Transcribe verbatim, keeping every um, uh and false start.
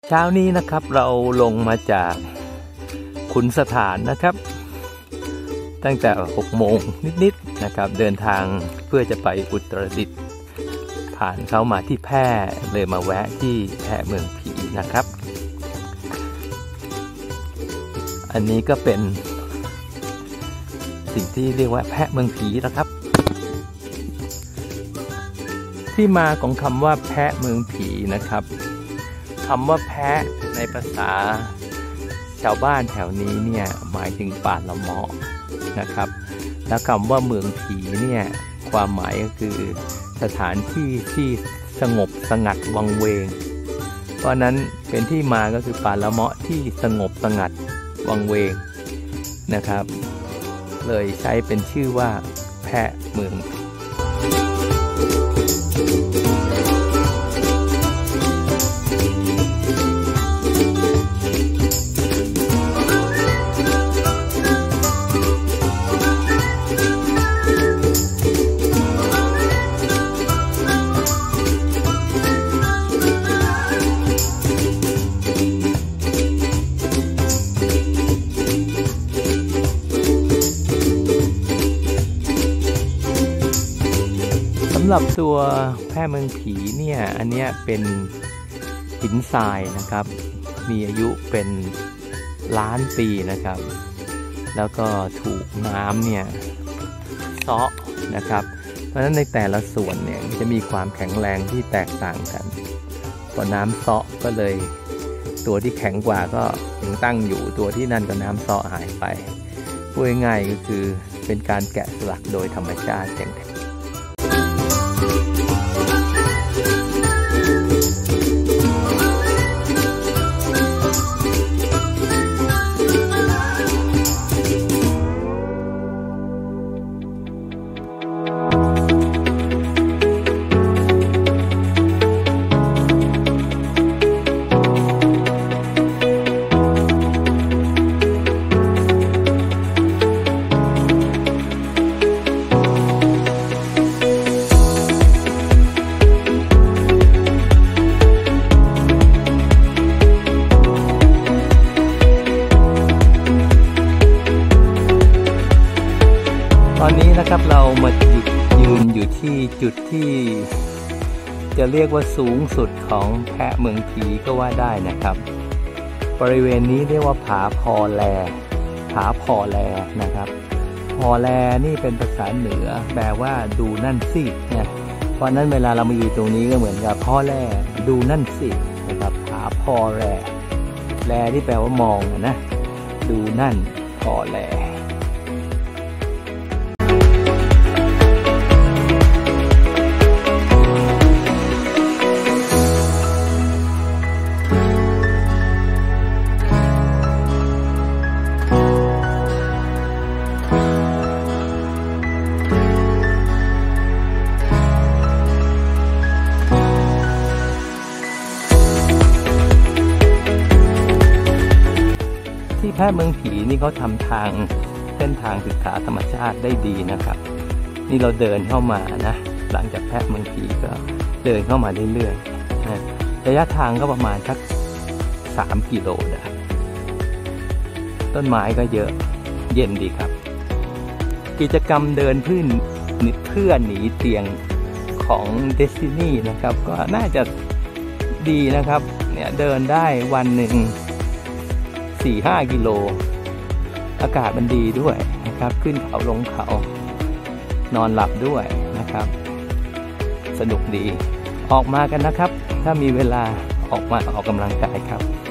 เช้านี้นะครับเราลงมาจากขุนสถานนะครับตั้งแต่หกโมงนิดๆนะครับเดินทางเพื่อจะไปอุตรดิตถ์ผ่านเข้ามาที่แพร่เลยมาแวะที่แพร่เมืองผีนะครับอันนี้ก็เป็นสิ่งที่เรียกว่าแพร่เมืองผีนะครับที่มาของคำว่าแพร่เมืองผีนะครับคำว่าแพะในภาษาชาวบ้านแถวนี้เนี่ยหมายถึงป่าละเมาะนะครับแล้วคำว่าเมืองผีเนี่ยความหมายก็คือสถานที่ที่สงบสงัดวังเวงเพราะนั้นเป็นที่มาก็คือป่าละเมาะที่สงบสงัดวังเวงนะครับเลยใช้เป็นชื่อว่าแพะเมืองผีสำหรับตัวแพร่เมืองผีเนี่ยอันนี้เป็นหินทรายนะครับมีอายุเป็นล้านปีนะครับแล้วก็ถูกน้ำเนี่ยเซาะนะครับเพราะฉะนั้นในแต่ละส่วนเนี่ยจะมีความแข็งแรงที่แตกต่างกันพอน้ำเซาะก็เลยตัวที่แข็งกว่าก็ยังตั้งอยู่ตัวที่นั่นก็น้ำเซาะหายไปพูดง่ายๆก็คือเป็นการแกะสลักโดยธรรมชาติอย่างแท้ตอนนี้นะครับเรามาหยุดยืนอยู่ที่จุดที่จะเรียกว่าสูงสุดของแพะเมืองผีก็ว่าได้นะครับบริเวณนี้เรียกว่าผาพอแลผาพอแลนะครับพอแลนี่เป็นภาษาเหนือแปลว่าดูนั่นสินะเพราะนั้นเวลาเรามาอยู่ตรงนี้ก็เหมือนกับพอแลดูนั่นสินะครับผาพอแลแลที่แปลว่ามองนะดูนั่นพอแลแพร่เมืองผีนี่เขาทำทางเส้นทางศึกษาธรรมชาติได้ดีนะครับนี่เราเดินเข้ามานะหลังจากแพร่เมืองผีก็เดินเข้ามาเรื่อยๆนะระยะทางก็ประมาณสักสามกิโลนะครับต้นไม้ก็เยอะเย็นดีครับกิจกรรมเดินพื้นเพื่อหนีเตียงของ Destiny นะครับก็น่าจะดีนะครับเนี่ยเดินได้วันหนึ่งสี่ห้ากิโลอากาศมันดีด้วยนะครับขึ้นเขาลงเขานอนหลับด้วยนะครับสนุกดีออกมากันนะครับถ้ามีเวลาออกมาออกกำลังกายครับ